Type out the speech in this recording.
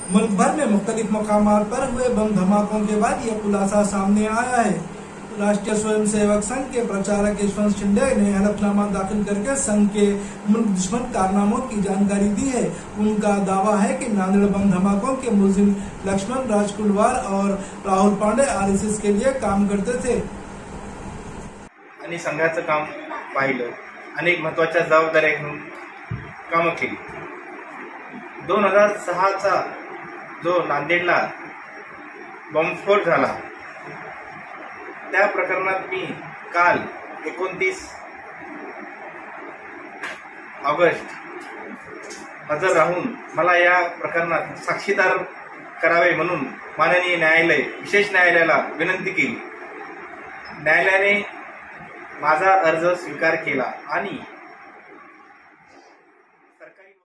मुल्क भर में मुख्तलिफ मकामात पर हुए बम धमाकों के बाद यह खुलासा सामने आया है। राष्ट्रीय स्वयंसेवक संघ के प्रचारक यशवंत शिंदे ने हलफनामा दाखिल करके संघ के मुल्क दुश्मन कारनामों की जानकारी दी है। उनका दावा है कि नांदेड़ बम धमाकों के मुलजिम लक्ष्मण राजकुलवार और राहुल पांडे आरएसएस के लिए काम करते थे। आणि संघाचं काम पाहिलं, अनेक महत्त्वाच्या जबाबदाऱ्या घेऊन कामं केली। 2006चा जो नांदेडला बॉम्बस्फोट झाला त्या प्रकरणात मी काल 29 ऑगस्ट हजर राहून मला या प्रकरणात साक्षीदार करावे म्हणून माननीय न्यायालय विशेष न्यायालयाला विनंती केली। न्यायालयाने माझा अर्ज स्वीकार केला आणि